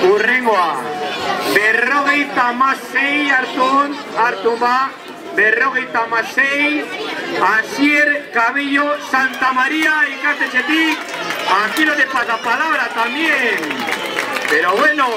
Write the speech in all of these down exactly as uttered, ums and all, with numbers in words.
Urrengoa, berrogeita hamasei hartun, hartun ba, berrogeita hamasei, Asier Cabello Santa María ikastetxetik, aquí no te pasa palabra también, pero bueno,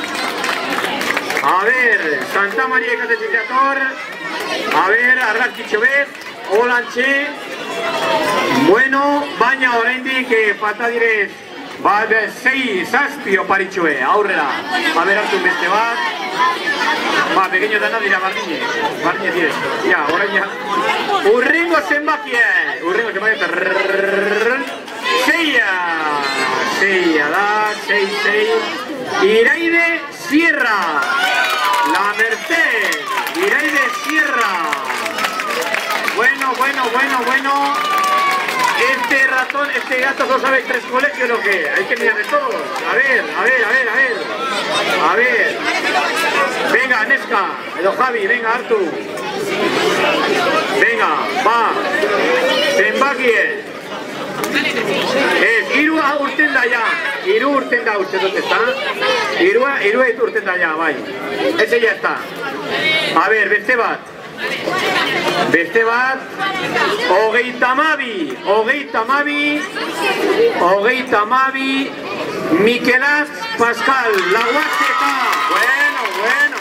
a ver, Santa María ikastetxetik ator, a ver, argazkitxo bet, holantxe, bueno, baina oraindik falta direz, bat, sei, zazpi oparitxue, aurrera, a ver, hartu beste bat, ba, pequeño dana dira bardine, bardine direz, ja, orain ja, urrengo zenbakie, urrengo zenbakie, seia, seia da, sei, sei, Iraide Sierra, La Merced, Iraide Sierra, bueno, bueno, bueno, bueno, este ratón, este gato no sabe tres colegios o qué, hay que mirar de todos, a ver, a ver, a ver, a ver, a ver, venga, Neska, edo Javi, venga, Artu, venga, va, zenbakie, ez, irua urten da ya, iru urten da uste dut ezta, irua, irua urten da ya, bai, ese ya está, a ver, beste bat, beste bat, hogeita hamabi, hogeita hamabi, hogeita hamabi, Mikelaz Pascal, La Huasteta, bueno, bueno.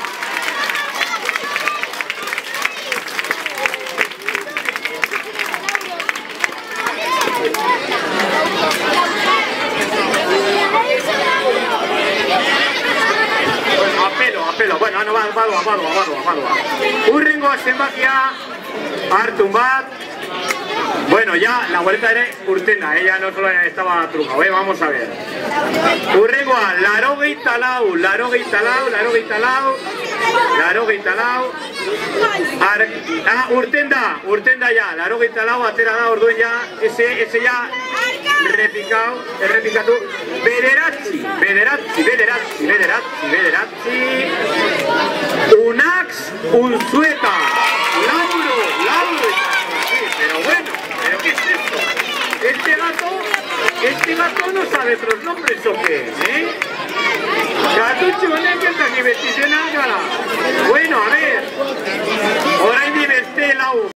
Apelo, apelo, bueno, no, badoa, badoa, badoa, badoa. Urrengo zenbakia hartun bat. Bueno, ya la vuelta ere urten da, ella no solo estaba trujado, eh, vamos a ver. Urrengoa, larogeita lau, larogeita lau, larogeita lau, larogeita lau. Ah, urten da, urten da ya, larogeita lau, atera da, orduen ya, ese, ese ya, repicao, errepikatu, bederatzi, bederatzi, bederatzi, bederatzi, bederatzi, Unax Unzueta, Lauro, Lauro, sí, pero bueno, pero ¿qué es esto? Este gato, este gato no sabe otros nombres o qué, ¿eh? Gatucho honek ez da ni beti zena gara. Bueno, a ver, orain di beste lau.